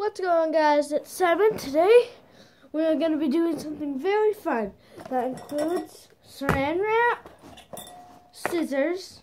What's going on, guys? It's 7. Today we're going to be doing something very fun. That includes saran wrap, scissors,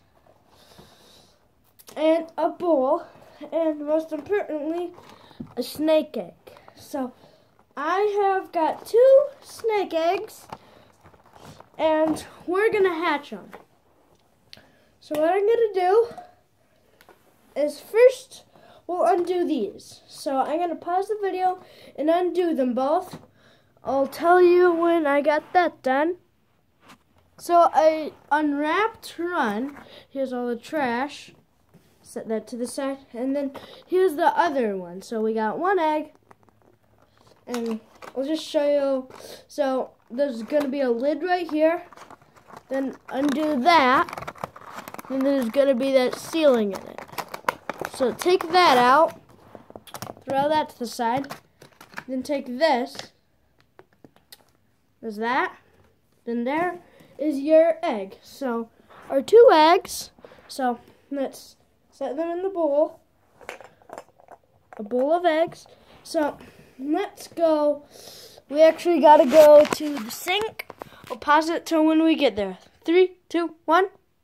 and a bowl, and most importantly, a snake egg. So I have got 2 snake eggs, and we're going to hatch them. So what I'm going to do is first we'll undo these. So I'm going to pause the video and undo them both. I'll tell you when I got that done. So I unwrapped one. Here's all the trash. Set that to the side. And then here's the other one. So we got 1 egg. And I'll just show you. So there's going to be a lid right here. Then undo that. And there's going to be that sealing in it. So take that out, throw that to the side, then take this, there's that, then there is your egg. So our 2 eggs, so let's set them in the bowl, a bowl of eggs. So let's go, we actually got to go to the sink. I'll pause it till when we get there. 3, 2, 1.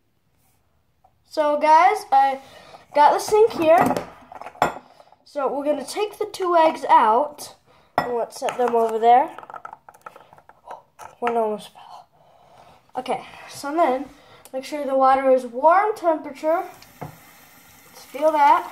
So guys, I got the sink here, so we're going to take the 2 eggs out, and let's set them over there. One almost fell. Okay, so then, make sure the water is warm temperature. Let's feel that.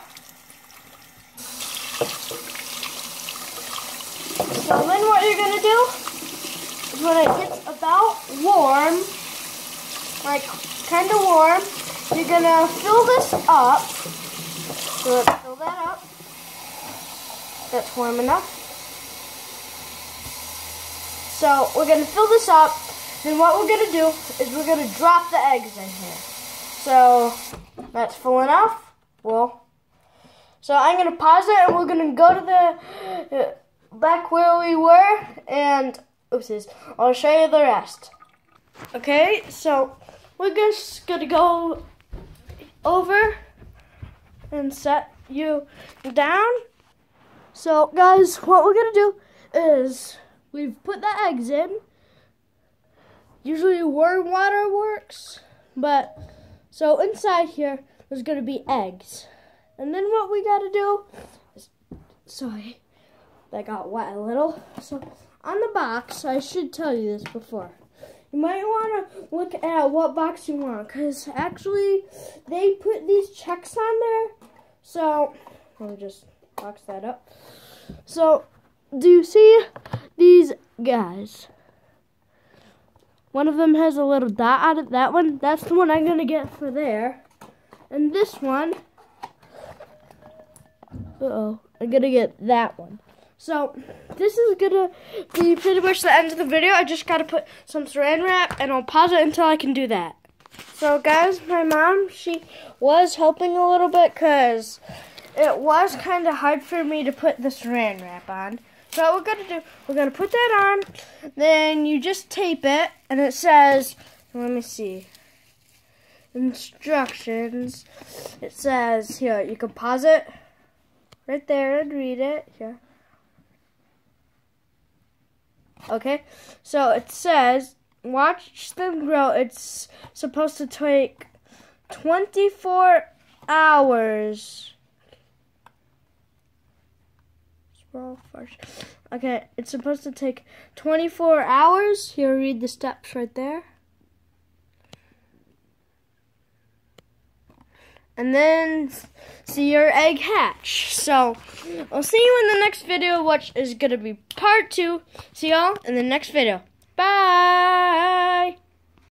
So then what you're going to do is when it gets about warm, like kind of warm, you're going to fill this up. So let's fill that up. That's warm enough. So we're going to fill this up. Then what we're going to do is we're going to drop the eggs in here. So that's full enough. Well, so I'm going to pause it and we're going to go to the back where we were. And oopsies, I'll show you the rest. Okay, so we're just going to go over and set you down. So guys, what we're gonna do is we've put the eggs in. Usually warm water works, but so inside here there's gonna be eggs. And then what we gotta do is, sorry, that got wet a little. So on the box, I should tell you this before. You might want to look at what box you want, because actually they put these checks on there. So let me just box that up. So do you see these guys? One of them has a little dot on it. That one, that's the one I'm going to get for there. And this one, I'm going to get that one. So this is going to be pretty much the end of the video. I just got to put some saran wrap, and I'll pause it until I can do that. So guys, my mom, she was helping a little bit because it was kind of hard for me to put the saran wrap on. So what we're going to do, we're going to put that on, then you just tape it, and it says, let me see, instructions. It says, here, you can pause it right there and read it, here. Okay, so it says, watch them grow. It's supposed to take 24 hours. Okay, it's supposed to take 24 hours. Here, read the steps right there. And then see your egg hatch. So I'll see you in the next video, which is going to be part 2. See y'all in the next video. Bye!